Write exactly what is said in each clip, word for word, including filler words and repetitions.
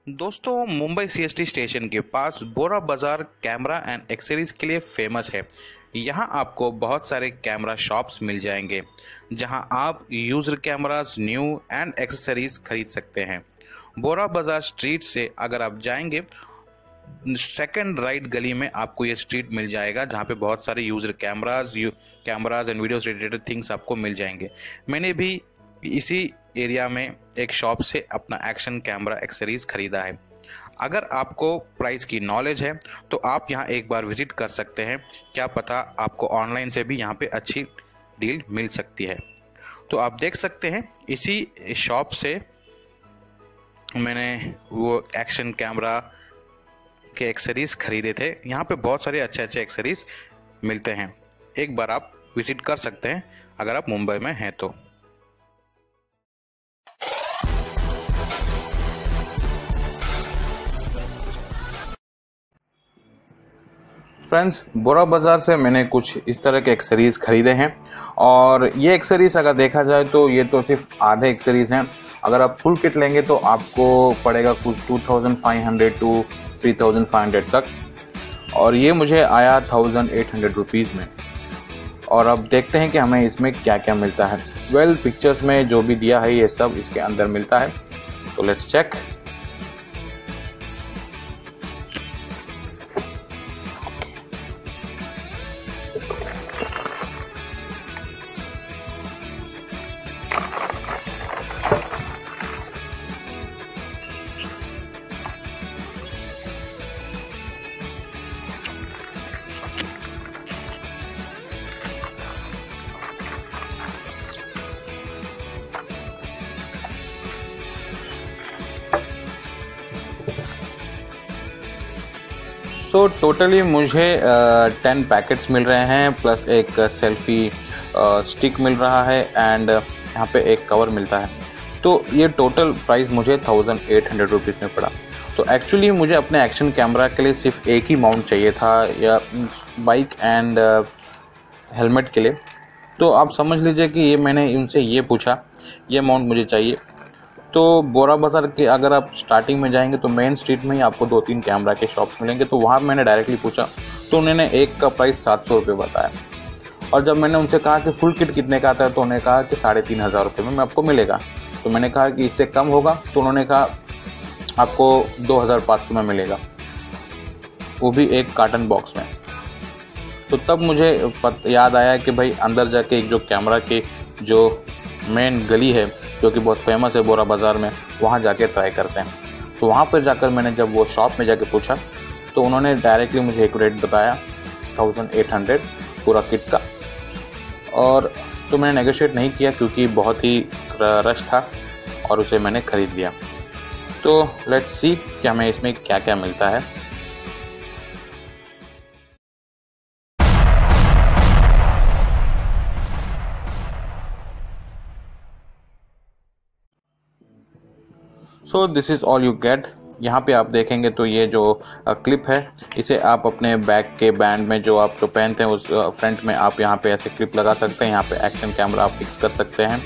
दोस्तों, Mumbai CST station के पास बोरा बाजार कैमरा एंड एक्सेसरीज के लिए फेमस है। यहाँ आपको बहुत सारे कैमरा शॉप्स मिल जाएंगे जहाँ आप used cameras, new and accessories खरीद सकते हैं। बोरा बाजार स्ट्रीट से अगर आप जाएंगे, सेकंड राइट गली में आपको ये स्ट्रीट मिल जाएगा जहाँ पे बहुत सारे used cameras you cameras and videos related things आपको मिल जाएंगे। मैंने भी इसी एरिया में एक शॉप से अपना एक्शन कैमरा एक्सेसरीज खरीदा है। अगर आपको प्राइस की नॉलेज है तो आप यहाँ एक बार विजिट कर सकते हैं, क्या पता आपको ऑनलाइन से भी यहाँ पे अच्छी डील मिल सकती है। तो आप देख सकते हैं इसी शॉप से मैंने वो एक्शन कैमरा के एक्सेसरीज खरीदे थे। यहाँ पे बहुत सारे अच्छे अच्छे एक्सेसरीज मिलते हैं, एक बार आप विजिट कर सकते हैं अगर आप मुंबई में हैं तो। फ्रेंड्स, बोरा बाज़ार से मैंने कुछ इस तरह के एक्सेसरीज खरीदे हैं और ये एक्सेसरीज अगर देखा जाए तो ये तो सिर्फ आधे एक्सेसरीज हैं। अगर आप फुल किट लेंगे तो आपको पड़ेगा कुछ two thousand five hundred to three thousand five hundred तक, और ये मुझे आया थाउजेंड एट हंड्रेड रुपीज़ में। और अब देखते हैं कि हमें इसमें क्या क्या मिलता है। वेल well, पिक्चर्स में जो भी दिया है ये सब इसके अंदर मिलता है, तो लेट्स चेक। सो टोटली मुझे टेन पैकेट्स मिल रहे हैं, प्लस एक सेल्फी स्टिक मिल रहा है एंड यहाँ पे एक कवर मिलता है। तो ये टोटल प्राइस मुझे थाउजेंड एट हंड्रेड रुपीज़ में पड़ा। तो एक्चुअली मुझे अपने एक्शन कैमरा के लिए सिर्फ एक ही माउंट चाहिए था, या बाइक एंड हेलमेट के लिए। तो आप समझ लीजिए कि ये मैंने इनसे ये पूछा, ये माउंट मुझे चाहिए। तो बोरा बाज़ार के अगर आप स्टार्टिंग में जाएंगे तो मेन स्ट्रीट में ही आपको दो तीन कैमरा के शॉप्स मिलेंगे। तो वहाँ मैंने डायरेक्टली पूछा तो उन्होंने एक का प्राइस सात सौ रुपये बताया, और जब मैंने उनसे कहा कि फुल किट कितने का आता है तो उन्होंने कहा कि साढ़े तीन हज़ार रुपये में आपको मिलेगा। तो मैंने कहा कि इससे कम होगा, तो उन्होंने कहा आपको दो हज़ार पाँच सौ में मिलेगा, वो भी एक कार्टन बॉक्स में। तो तब मुझे पत, याद आया कि भाई अंदर जाके एक जो कैमरा की जो मेन गली है जो कि बहुत फेमस है बोरा बाज़ार में, वहाँ जाके ट्राई करते हैं। तो वहाँ पर जाकर मैंने जब वो शॉप में जाके पूछा तो उन्होंने डायरेक्टली मुझे एक रेट बताया थाउजेंड एट हंड्रेड पूरा किट का। और तो मैंने नेगोशिएट नहीं किया क्योंकि बहुत ही रश था और उसे मैंने ख़रीद लिया। तो लेट्स सी कि हमें इसमें क्या क्या मिलता है। So this is all you get. यहाँ पे आप देखेंगे तो ये जो क्लिप है इसे आप अपने बैग के बैंड में जो आप जो पहनते हैं उस फ्रंट में आप यहाँ पे ऐसे क्लिप लगा सकते हैं। यहाँ पे एक्शन कैमरा आप फिक्स कर सकते हैं,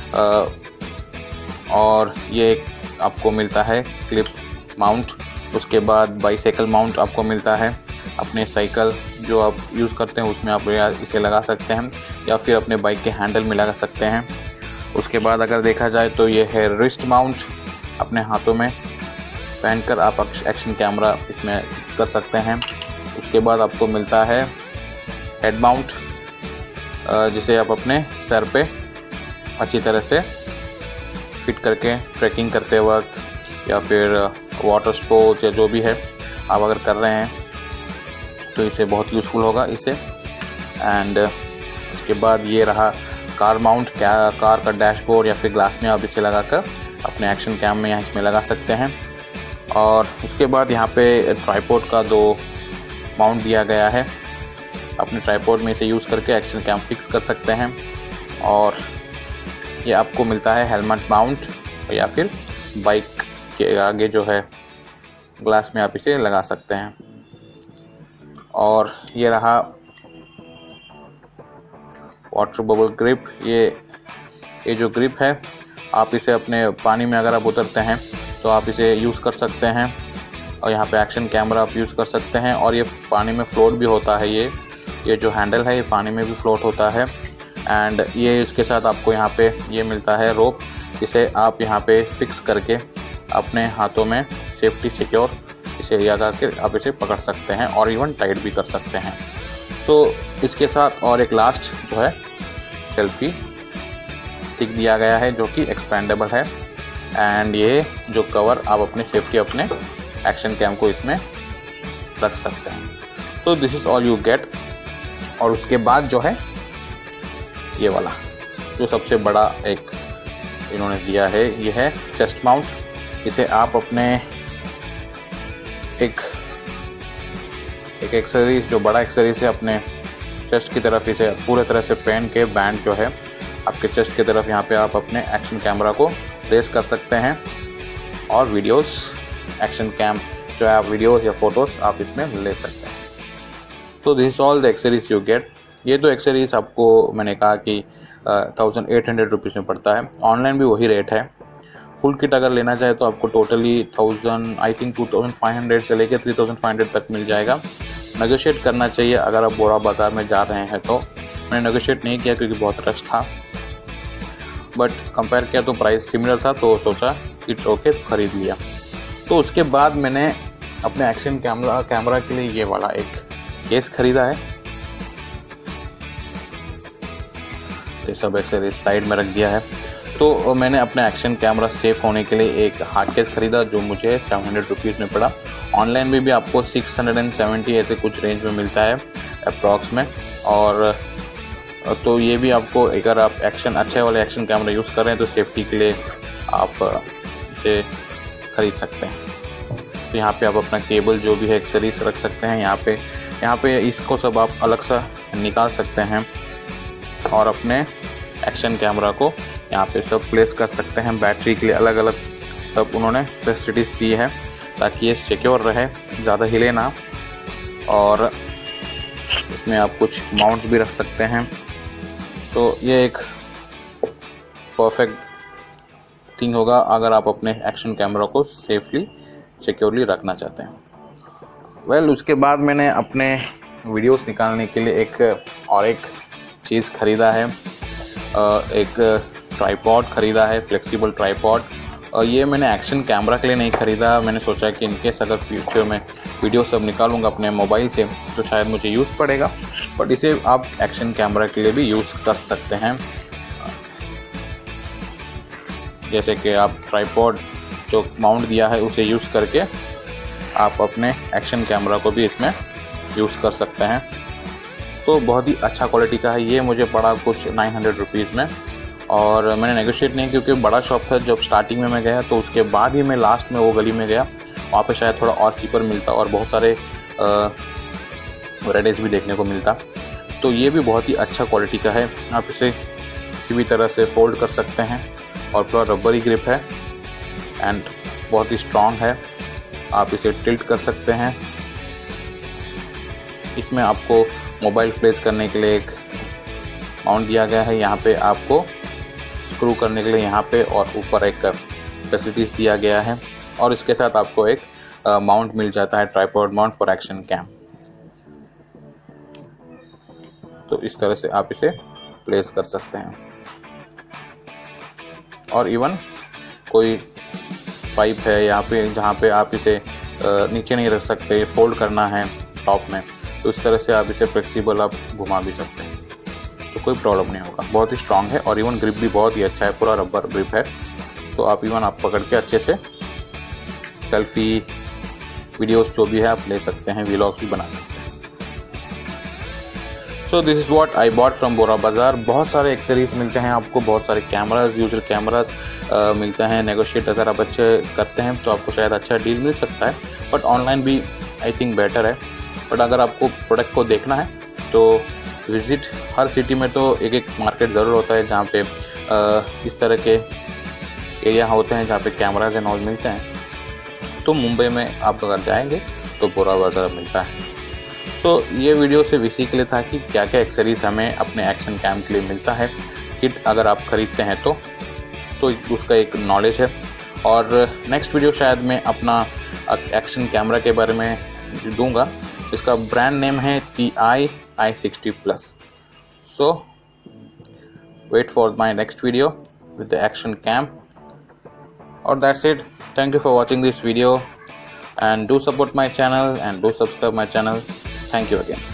और ये एक आपको मिलता है क्लिप माउंट। उसके बाद बाईसाइकिल माउंट आपको मिलता है। अपने साइकिल जो आप यूज़ करते हैं उसमें आप इसे लगा सकते हैं, या फिर अपने बाइक के हैंडल में लगा सकते हैं। उसके बाद अगर देखा जाए तो ये है रिस्ट माउंट, अपने हाथों में पहनकर आप एक्शन कैमरा इसमें फिक्स कर सकते हैं। उसके बाद आपको मिलता है हेड माउंट, जिसे आप अपने सर पे अच्छी तरह से फिट करके ट्रैकिंग करते वक्त या फिर वाटर स्पोर्ट्स या जो भी है आप अगर कर रहे हैं तो इसे बहुत यूज़फुल होगा इसे। एंड उसके बाद ये रहा कार माउंट, क्या कार का डैशबोर्ड या फिर ग्लास में आप इसे लगाकर अपने एक्शन कैम में यहाँ इसमें लगा सकते हैं। और उसके बाद यहाँ पे ट्राइपॉड का दो माउंट दिया गया है, अपने ट्राइपॉड में इसे यूज़ करके एक्शन कैम फिक्स कर सकते हैं। और ये आपको मिलता है हेलमेट माउंट, या फिर बाइक के आगे जो है ग्लास में आप इसे लगा सकते हैं। और ये रहा वाटर बबल ग्रिप। ये ये जो ग्रिप है आप इसे अपने पानी में अगर आप उतरते हैं तो आप इसे यूज़ कर सकते हैं। और यहाँ पे एक्शन कैमरा आप यूज़ कर सकते हैं। और ये पानी में फ्लोट भी होता है, ये ये जो हैंडल है ये पानी में भी फ्लोट होता है। एंड ये इसके साथ आपको यहाँ पे ये मिलता है रोप, इसे आप यहाँ पे फिक्स करके अपने हाथों में सेफ्टी सिक्योर इसे लगा के आप इसे पकड़ सकते हैं और इवन टाइट भी कर सकते हैं। सो so, इसके साथ और एक लास्ट जो है सेल्फी स्टिक दिया गया है जो कि एक्सपेंडेबल है। एंड ये जो कवर आप अपने सेफ्टी अपने एक्शन कैम को इसमें रख सकते हैं। तो this is all you get. और उसके बाद जो है ये वाला जो सबसे बड़ा एक इन्होंने दिया है, ये है चेस्ट माउंट। इसे आप अपने एक एक एक्सेसरीज जो बड़ा एक्सेसरीज है अपने चेस्ट की तरफ इसे पूरे तरह से पहन के बैंड जो है आपके चेस्ट की तरफ यहाँ पे आप अपने एक्शन कैमरा को प्लेस कर सकते हैं और वीडियोस एक्शन कैम जो है आप वीडियोस या फोटोज़ आप इसमें ले सकते हैं। तो this all the accessories you get. ये तो एक्सेसरीज आपको मैंने कहा कि थाउजेंड एट हंड्रेड रुपीज़ में पड़ता है, ऑनलाइन भी वही रेट है। फुल किट अगर लेना चाहे तो आपको totally thousand I think two thousand five hundred से लेकर थ्री थाउजेंड फाइव हंड्रेड तक मिल जाएगा। नेगोशिएट करना चाहिए अगर आप बोरा बाज़ार में जा रहे हैं तो। मैंने नेगोशिएट नहीं किया क्योंकि बहुत रश था, बट कंपेयर किया तो प्राइस सिमिलर था तो सोचा इट्स ओके तो ख़रीद लिया। तो उसके बाद मैंने अपने एक्शन कैमरा कैमरा के लिए ये वाला एक केस ख़रीदा है। ये सब एक्सेसरीज साइड में रख दिया है। तो मैंने अपने एक्शन कैमरा सेफ होने के लिए एक हार्ड केस ख़रीदा जो मुझे सेवन हंड्रेड रुपीज़ में पड़ा। ऑनलाइन में भी आपको सिक्स हंड्रेड एंड सेवेंटी ऐसे कुछ रेंज में मिलता है अप्रॉक्स में। और तो ये भी आपको अगर आप एक्शन अच्छे वाले एक्शन कैमरा यूज़ कर रहे हैं तो सेफ्टी के लिए आप इसे ख़रीद सकते हैं। तो यहाँ पे आप अपना केबल जो भी है एक्सेसरीज रख सकते हैं। यहाँ पे यहाँ पे इसको सब आप अलग सा निकाल सकते हैं और अपने एक्शन कैमरा को यहाँ पे सब प्लेस कर सकते हैं। बैटरी के लिए अलग अलग सब उन्होंने फैसिलिटीज़ दी है ताकि ये सिक्योर रहे, ज़्यादा हिले ना। और इसमें आप कुछ माउंट्स भी रख सकते हैं। तो ये एक परफेक्ट थिंग होगा अगर आप अपने एक्शन कैमरा को सेफली सिक्योरली रखना चाहते हैं। वेल well, उसके बाद मैंने अपने वीडियोस निकालने के लिए एक और एक चीज़ ख़रीदा है, एक ट्राइपॉड ख़रीदा है, फ्लेक्सिबल ट्राइपॉड। और ये मैंने एक्शन कैमरा के लिए नहीं ख़रीदा। मैंने सोचा कि इनकेस अगर फ्यूचर में वीडियो सब निकालूंगा अपने मोबाइल से तो शायद मुझे यूज़ पड़ेगा, बट इसे आप एक्शन कैमरा के लिए भी यूज़ कर सकते हैं। जैसे कि आप ट्राइपॉड जो माउंट दिया है उसे यूज़ करके आप अपने एक्शन कैमरा को भी इसमें यूज़ कर सकते हैं। तो बहुत ही अच्छा क्वालिटी का है। ये मुझे पड़ा कुछ नाइन हंड्रेड रुपीज़ में और मैंने नेगोशिएट नहीं क्योंकि बड़ा शॉप था। जब स्टार्टिंग में मैं गया तो उसके बाद ही मैं लास्ट में वो गली में गया, वहाँ पे शायद थोड़ा और चीपर मिलता और बहुत सारे वैराइटीज़ भी देखने को मिलता। तो ये भी बहुत ही अच्छा क्वालिटी का है। आप इसे किसी भी तरह से फोल्ड कर सकते हैं और पूरा रबरी ग्रिप है एंड बहुत ही स्ट्रॉन्ग है। आप इसे टिल्ट कर सकते हैं। इसमें आपको मोबाइल प्लेस करने के लिए एक माउंट दिया गया है। यहाँ पे आपको स्क्रू करने के लिए यहाँ पे और ऊपर एक फैसिलिटीज़ दिया गया है। और इसके साथ आपको एक माउंट मिल जाता है, tripod mount for action cam. तो इस तरह से आप इसे प्लेस कर सकते हैं। और इवन कोई पाइप है यहाँ पे जहाँ पे आप इसे नीचे नहीं रख सकते, फोल्ड करना है टॉप में, तो इस तरह से आप इसे फ्लेक्सिबल आप घुमा भी सकते हैं, तो कोई प्रॉब्लम नहीं होगा। बहुत ही स्ट्रांग है और इवन ग्रिप भी बहुत ही अच्छा है, पूरा रबर ग्रिप है। तो आप इवन आप पकड़ के अच्छे से सेल्फी वीडियोस जो भी है आप ले सकते हैं, व्लॉग्स भी बना सकते हैं। So this is what I bought from Bora Bazaar. बहुत सारे एक्सेसरीज मिलते हैं आपको, बहुत सारे कैमराज, यूजर कैमराज मिलते हैं। नेगोशिएट अगर आप अच्छे करते हैं तो आपको शायद अच्छा डील मिल सकता है, बट ऑनलाइन भी आई थिंक बेटर है। बट अगर आपको प्रोडक्ट को देखना है तो विज़िट, हर सिटी में तो एक एक मार्केट ज़रूर होता है जहाँ पे इस तरह के एरिया होते हैं जहाँ पे कैमराज एंड ऑल मिलते हैं। तो मुंबई में आप अगर जाएंगे तो बोरा बाज़ार मिलता है। सो so, ये वीडियो सिर्फ इसी के लिए था कि क्या क्या एक्सेसरीज हमें अपने एक्शन कैम के लिए मिलता है। किट अगर आप ख़रीदते हैं तो तो उसका एक नॉलेज है। और नेक्स्ट वीडियो शायद मैं अपना एक्शन कैमरा के बारे में दूंगा, इसका ब्रांड नेम है T I I sixty plus. So wait for my next video with the action cam, और that's it. Thank you for watching this video and do support my channel and do subscribe my channel. Thank you again.